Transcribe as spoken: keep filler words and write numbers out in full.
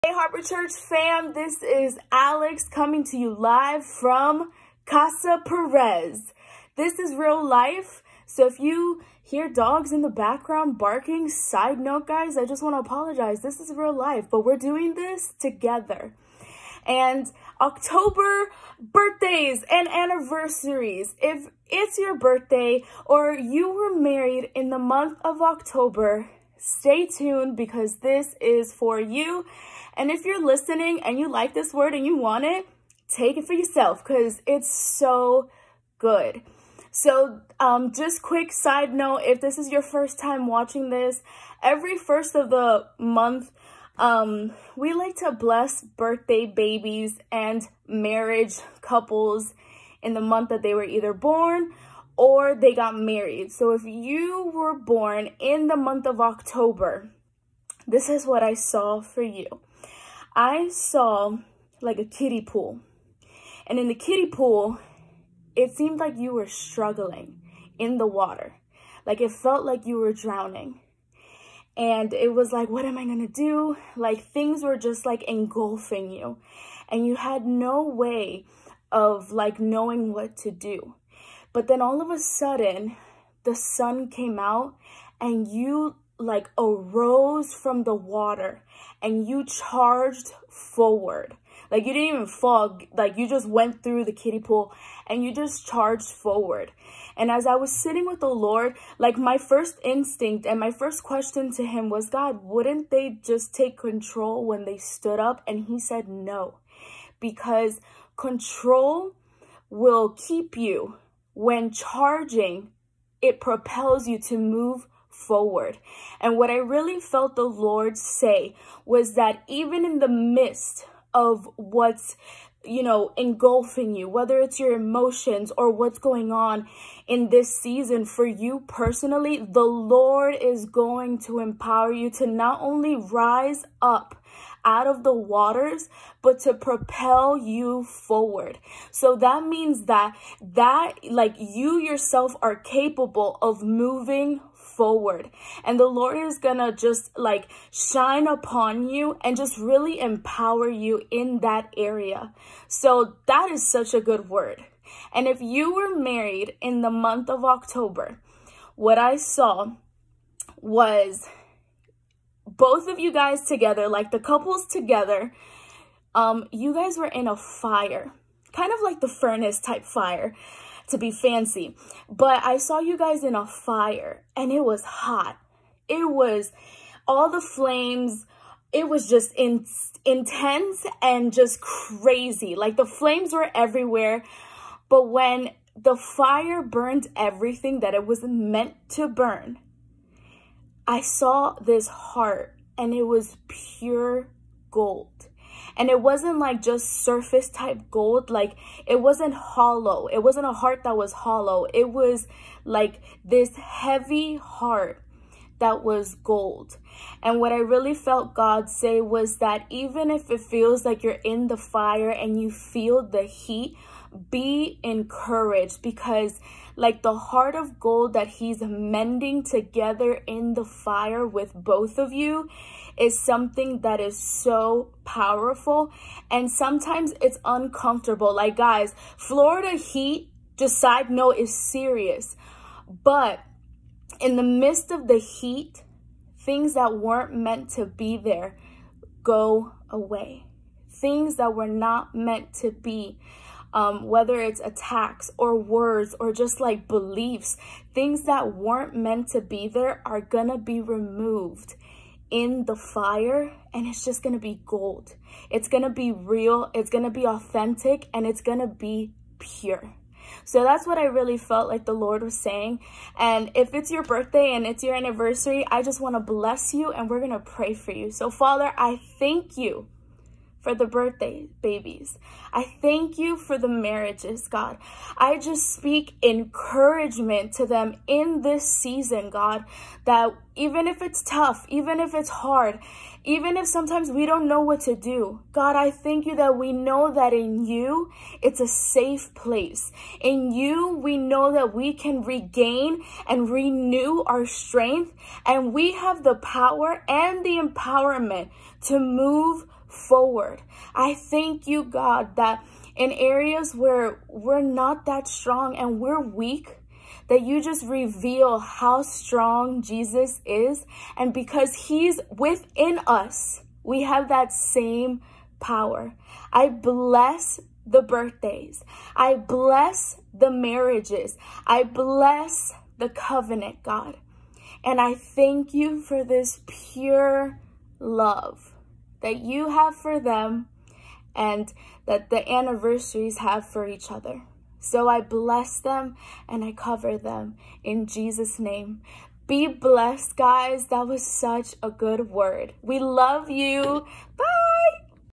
Hey Harper Church fam, this is Alex coming to you live from Casa Perez. This is real life, so if you hear dogs in the background barking, side note guys, I just want to apologize. This is real life, but we're doing this together. And October birthdays and anniversaries. If it's your birthday or you were married in the month of October, stay tuned because this is for you. And if you're listening and you like this word and you want it, take it for yourself because it's so good. So um, just quick side note, if this is your first time watching this, every first of the month, um, we like to bless birthday babies and marriage couples in the month that they were either born or they got married. So if you were born in the month of October, this is what I saw for you. I saw like a kiddie pool, and in the kiddie pool, it seemed like you were struggling in the water. Like it felt like you were drowning. And it was like, what am I going to do? Like things were just like engulfing you and you had no way of like knowing what to do. But then all of a sudden, the sun came out and you like arose from the water and you charged forward. Like you didn't even fall, like you just went through the kiddie pool and you just charged forward. And as I was sitting with the Lord, like my first instinct and my first question to him was, God, wouldn't they just take control when they stood up? And he said no, because control will keep you. When charging, it propels you to move forward. And what I really felt the Lord say was that even in the midst of what's, you know, engulfing you, whether it's your emotions or what's going on in this season for you personally, the Lord is going to empower you to not only rise up out of the waters, but to propel you forward. So that means that that like you yourself are capable of moving forward, and the Lord is gonna just like shine upon you and just really empower you in that area. So that is such a good word. And if you were married in the month of October, what I saw was both of you guys together, like the couples together, um, you guys were in a fire, kind of like the furnace type fire to be fancy. But I saw you guys in a fire and it was hot. It was all the flames. It was just in, intense and just crazy. Like the flames were everywhere. But when the fire burned everything that it was meant to burn, I saw this heart and it was pure gold. And it wasn't like just surface type gold. Like it wasn't hollow. It wasn't a heart that was hollow. It was like this heavy heart that was gold. And what I really felt God say was that even if it feels like you're in the fire and you feel the heat, be encouraged, because like the heart of gold that he's mending together in the fire with both of you is something that is so powerful. And sometimes it's uncomfortable. Like guys, Florida heat, just side note, is serious. But in the midst of the heat, things that weren't meant to be there go away. Things that were not meant to be. Um, whether it's attacks or words or just like beliefs, things that weren't meant to be there are gonna be removed in the fire, and it's just gonna be gold. It's gonna be real, it's gonna be authentic, and it's gonna be pure. So that's what I really felt like the Lord was saying. And if it's your birthday and it's your anniversary, I just want to bless you and we're gonna pray for you. So Father, I thank you for the birthday babies. I thank you for the marriages, God. I just speak encouragement to them in this season, God, that even if it's tough, even if it's hard, even if sometimes we don't know what to do, God, I thank you that we know that in you, it's a safe place. In you, we know that we can regain and renew our strength, and we have the power and the empowerment to move forward. I thank you, God, that in areas where we're not that strong and we're weak, that you just reveal how strong Jesus is. And because he's within us, we have that same power. I bless the birthdays. I bless the marriages. I bless the covenant, God. And I thank you for this pure love that you have for them and that the anniversaries have for each other. So I bless them and I cover them in Jesus' name. Be blessed, guys. That was such a good word. We love you. Bye.